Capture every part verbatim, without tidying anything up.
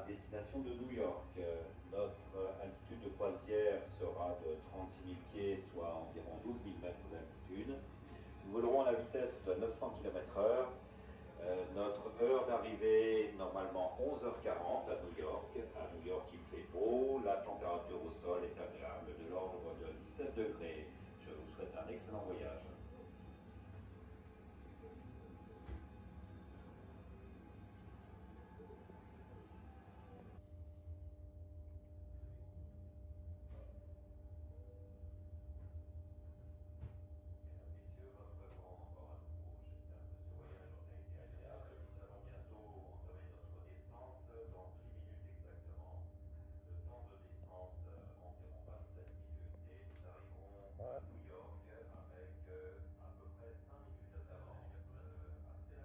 destination de New York. Notre altitude de croisière sera de trente-six mille pieds, soit environ douze mille mètres d'altitude. Nous volerons à la vitesse de neuf cents kilomètres heure. Euh, notre heure d'arrivée, normalement onze heures quarante à New York. À New York, il fait beau, la température au sol est agréable, de l'ordre de dix-sept degrés. Je vous souhaite un excellent voyage. Dans six minutes exactement. Le temps de descente, euh, environ vingt-sept minutes, et nous arriverons à New York avec euh, à peu près cinq minutes d'avance. Euh, assez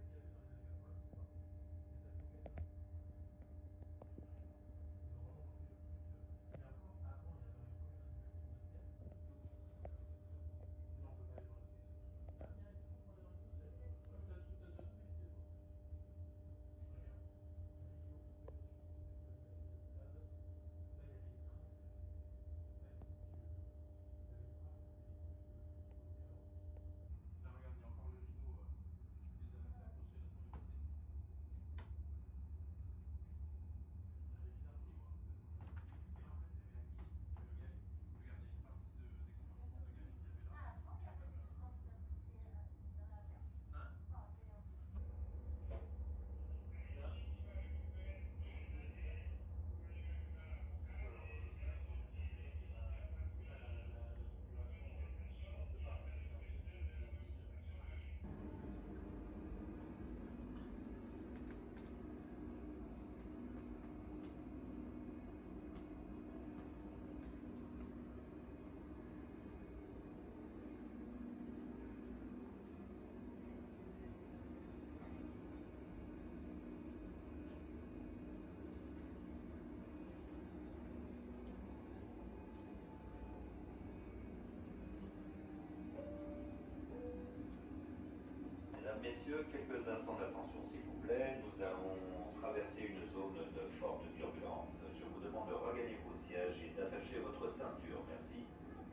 Mesdames, Messieurs, quelques instants d'attention s'il vous plaît. Nous allons traverser une zone de forte turbulence. Je vous demande de regagner vos sièges et d'attacher votre ceinture. Merci.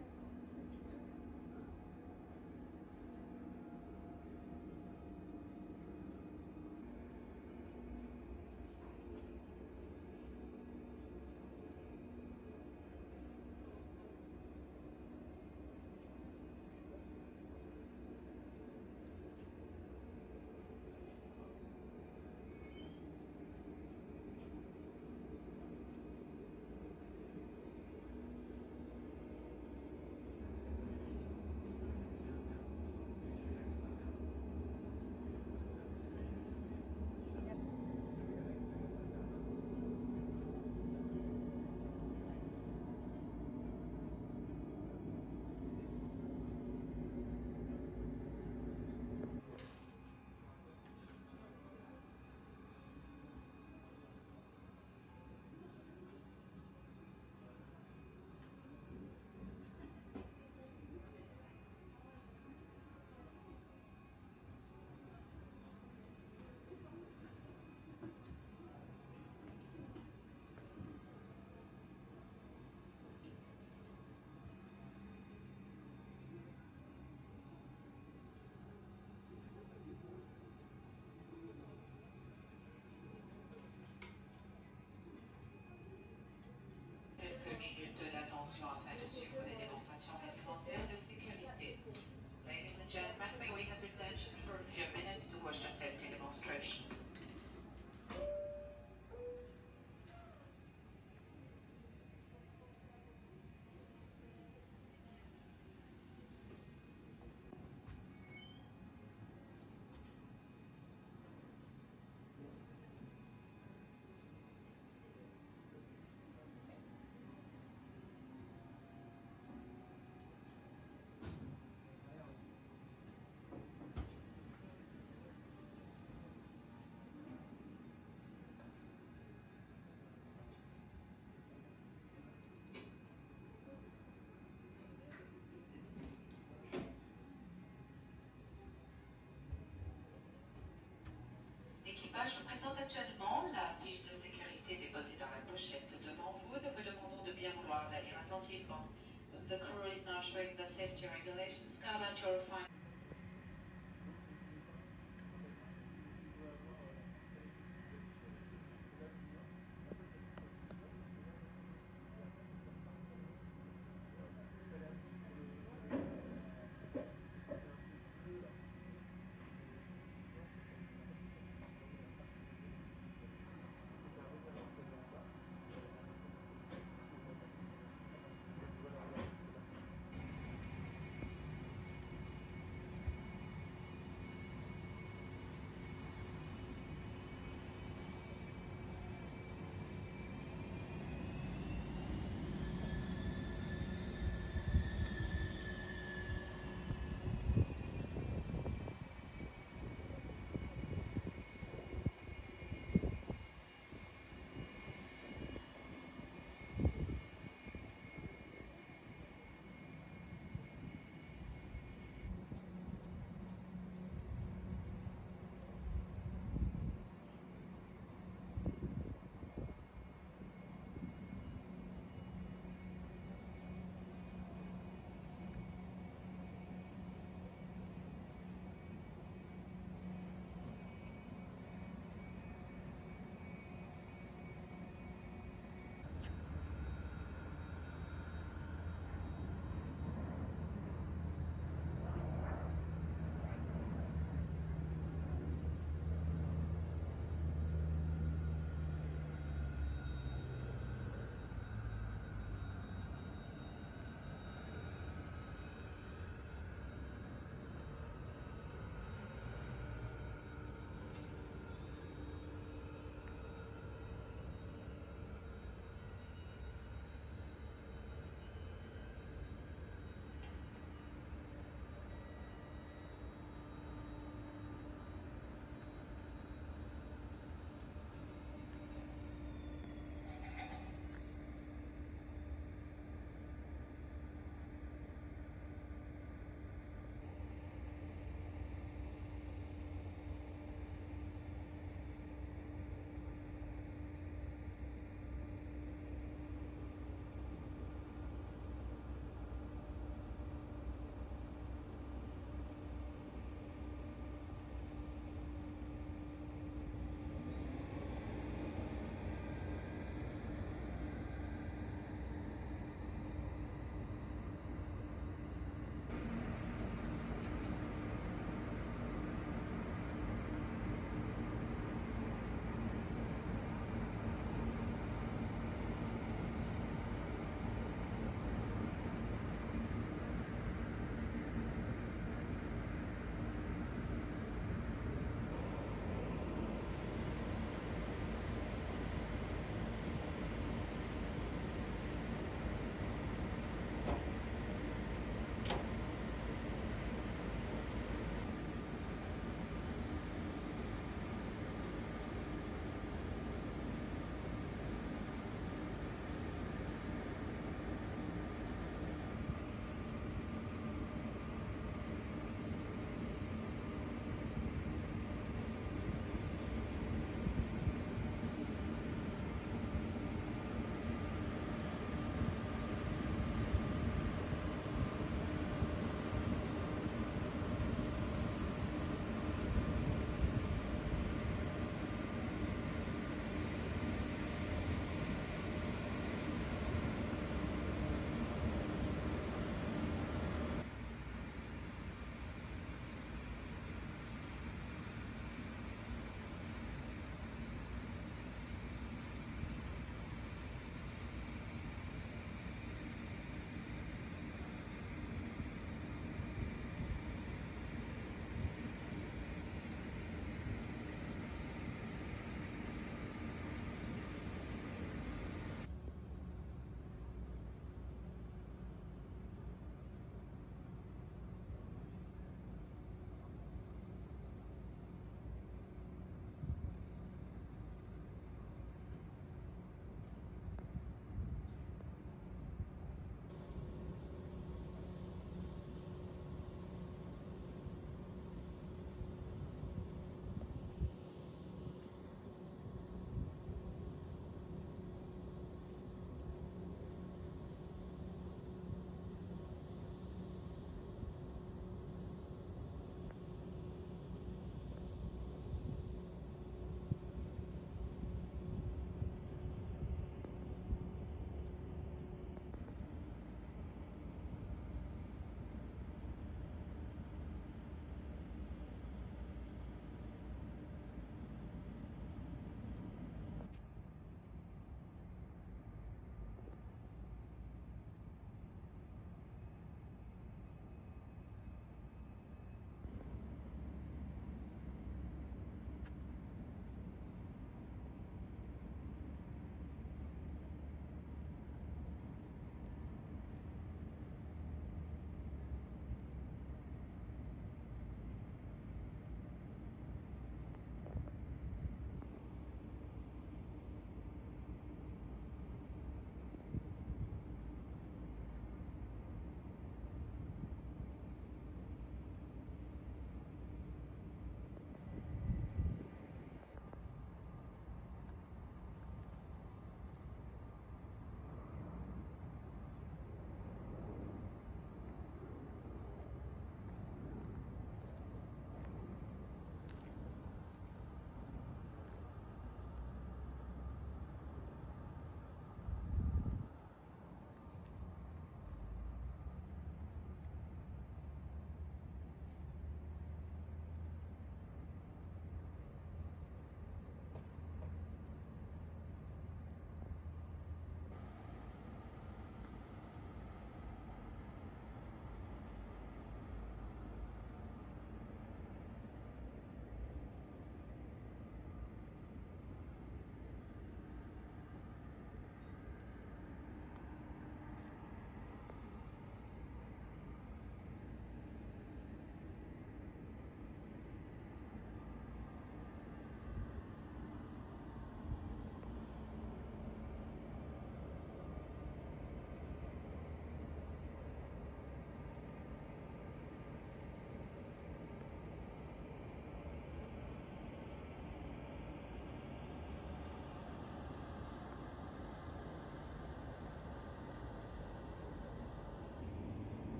Quelques minutes d'attention afin de suivre les démonstrations réglementaires de sécurité. Ladies and gentlemen, may we have your attention for a few minutes to watch the safety demonstration. L'équipage présente actuellement la fiche de sécurité des The crew is now showing the safety regulations. Now that you're fine.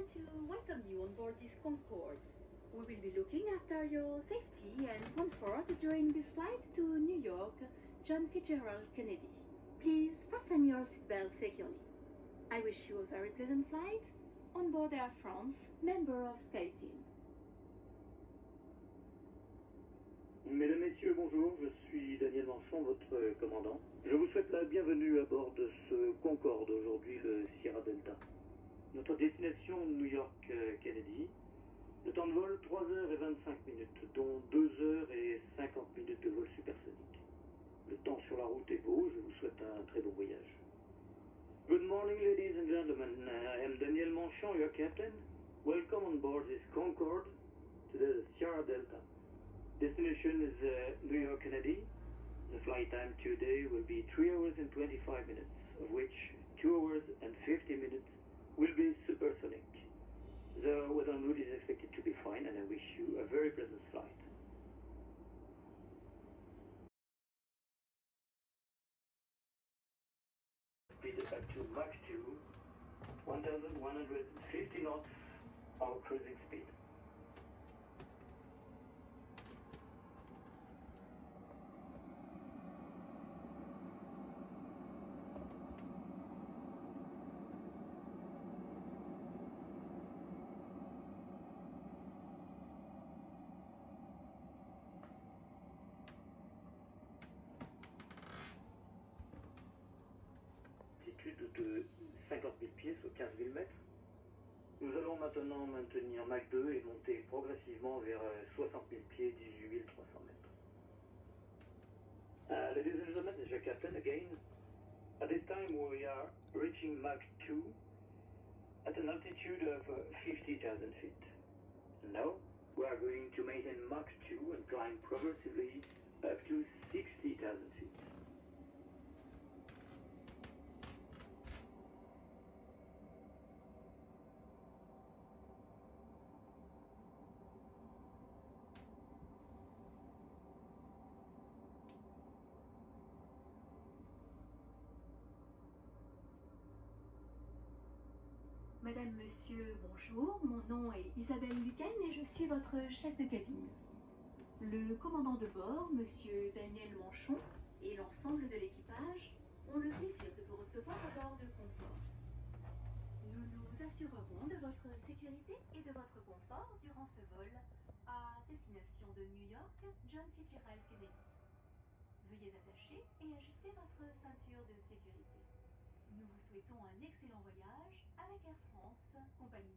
to welcome you on board this Concorde. We will be looking after your safety and comfort during this flight to New York, John Fitzgerald Kennedy. Please fasten your seatbelt securely. I wish you a very pleasant flight on board Air France, member of SkyTeam. Mesdames, Messieurs, bonjour, je suis Daniel Manchon, votre commandant. Je vous souhaite la bienvenue à bord de ce Concorde, aujourd'hui le Sierra Delta. Notre destination, New York Kennedy. Le temps de vol, trois heures et vingt-cinq minutes, dont deux heures et cinquante minutes de vol supersonique. Le temps sur la route est beau, je vous souhaite un très bon voyage. Good morning, ladies and gentlemen. I am Daniel Manchon, your captain. Welcome on board this Concorde to the Sierra Delta. Destination is uh, New York Kennedy. The flight time today will be three hours and twenty-five minutes, of which two hours and fifty minutes will be supersonic. The weather en route is expected to be fine, and I wish you a very pleasant flight. Speed up to Mach two, one thousand one hundred fifty knots, our cruising speed. De cinquante mille pieds, soit quinze mille mètres. Nous allons maintenant maintenir Mach deux et monter progressivement vers soixante mille pieds, dix-huit mille trois cents mètres. Uh, ladies and gentlemen, this is your captain again. At this time we are reaching Mach two at an altitude of uh, fifty thousand feet. Now we are going to maintain Mach two and climb progressively up to sixty thousand feet. Madame, Monsieur, bonjour. Mon nom est Isabelle Lucan et je suis votre chef de cabine. Le commandant de bord, Monsieur Daniel Manchon, et l'ensemble de l'équipage ont le plaisir de vous recevoir à bord de Concorde. Nous nous assurerons de votre sécurité et de votre confort durant ce vol à destination de New York, John Fitzgerald Kennedy. Veuillez attacher et ajuster votre ceinture de sécurité. Nous vous souhaitons un excellent voyage avec Air France, compagnie.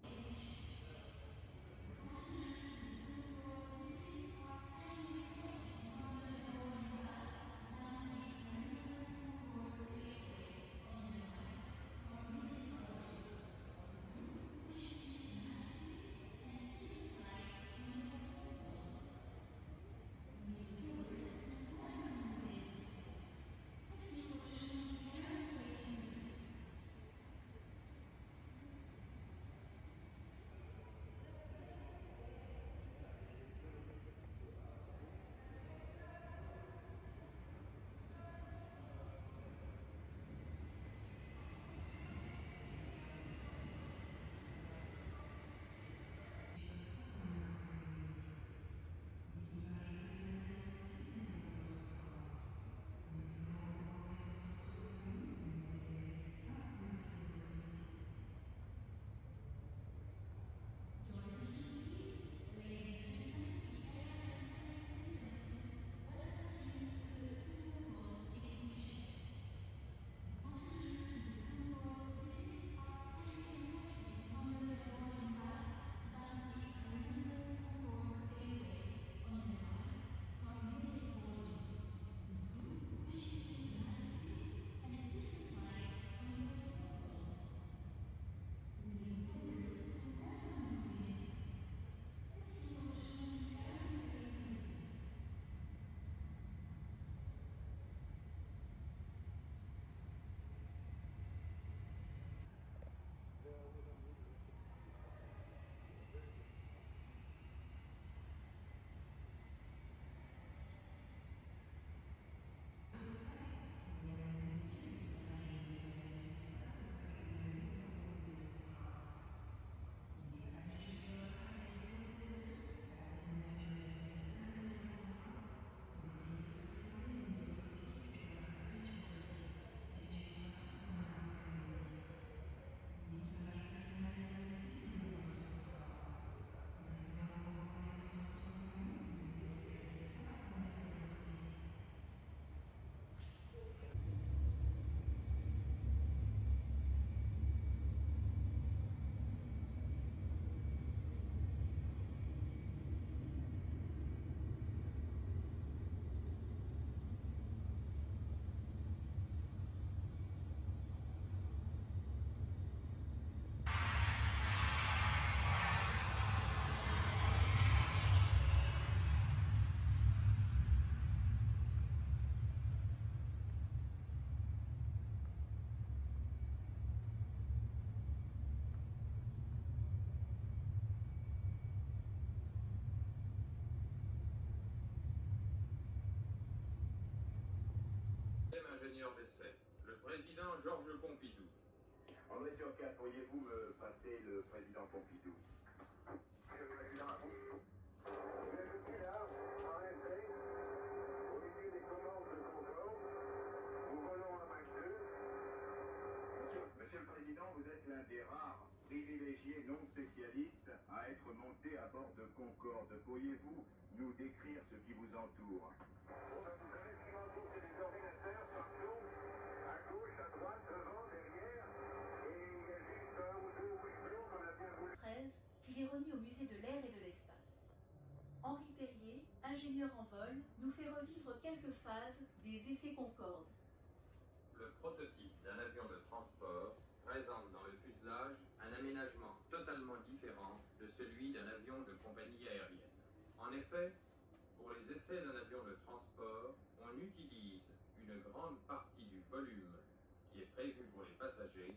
ingénieur d'essai, le président Georges Pompidou. André Turcat, pourriez-vous me passer le président Pompidou? Monsieur le Président, à vous. Je suis là, en effet, au milieu des commandes de Concorde. Nous volons à Mach deux. Monsieur, Monsieur le Président, vous êtes l'un des rares privilégiés non spécialistes à être monté à bord de Concorde. Pourriez-vous nous décrire ce qui vous entoure? Bon, ben, vous savez, ce qui m'entoure, c'est des ordinateurs partout, à gauche, à droite, devant, derrière, et il y a juste un ou deux houblons qu'on a bien voulu. treize, qu'il est remis au musée de l'air et de l'espace. Henri Perrier, ingénieur en vol, nous fait revivre quelques phases des essais Concorde. Le prototype d'un avion de transport présente dans le fuselage un aménagement totalement différent de celui d'un avion de compagnie aérienne. En effet, pour les essais d'un avion de transport, on utilise une grande partie du volume qui est prévu pour les passagers.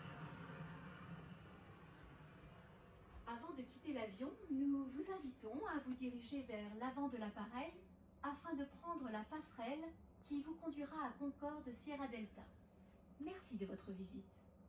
Avant de quitter l'avion, nous vous invitons à vous diriger vers l'avant de l'appareil afin de prendre la passerelle qui vous conduira à Concorde Sierra Delta. Merci de votre visite.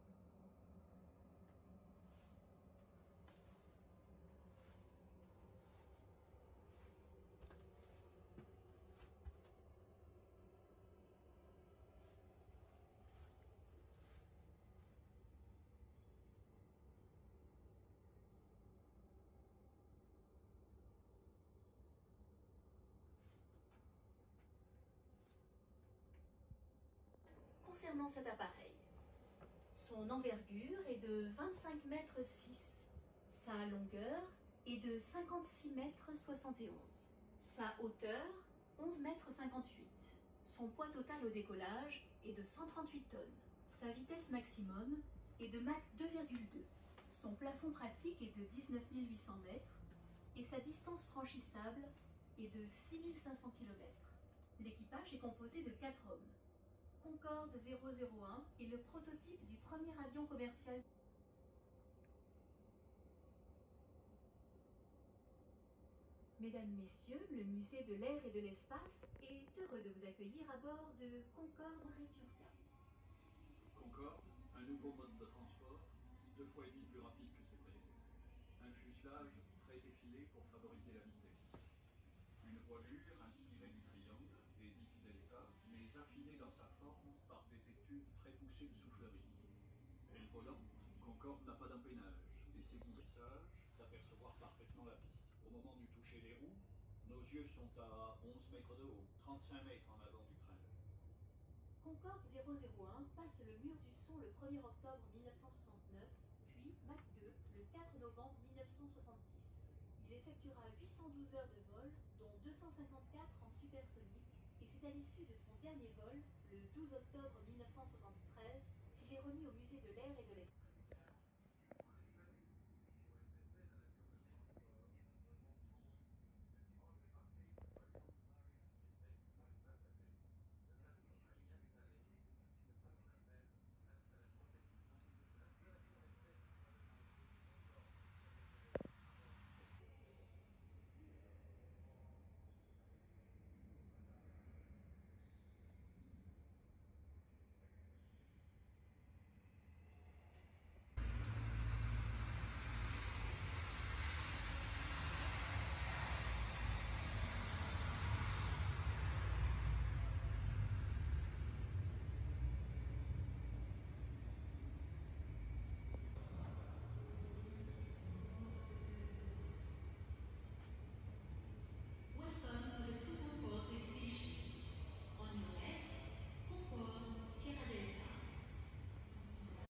Concernant cet appareil, son envergure est de vingt-cinq mètres six, sa longueur est de cinquante-six mètres soixante et onze, sa hauteur onze mètres cinquante-huit, son poids total au décollage est de cent trente-huit tonnes, sa vitesse maximum est de Mach deux virgule deux, son plafond pratique est de dix-neuf mille huit cents mètres et sa distance franchissable est de six mille cinq cents kilomètres. L'équipage est composé de quatre hommes. Concorde zéro zéro un est le prototype du premier avion commercial. Mesdames, Messieurs, le musée de l'air et de l'espace est heureux de vous accueillir à bord de Concorde Réturia. Concorde, un nouveau mode de transport, deux fois et demi plus rapide que ses prédécesseurs. Un fuselage très effilé pour favoriser la vitesse. Une voilure inspirée du triangle et dite delta, mais affinée dans sa forme par des études très poussées de soufflerie. Elle volante, Concorde n'a pas d'empennage et ses gouvernages d'apercevoir parfaitement la piste. Au moment du toucher des roues, nos yeux sont à onze mètres de haut, trente-cinq mètres en avant du train. Concorde zéro zéro un passe le mur du son le premier octobre mille neuf cent soixante-neuf, puis Mach deux le quatre novembre mille neuf cent soixante-dix. Il effectuera huit cent douze heures de vol, dont deux cent cinquante-quatre en supersonique, et c'est à l'issue de son dernier vol, le douze octobre mille neuf cent soixante-treize, qu'il est remis au musée de l'air et de l'espace.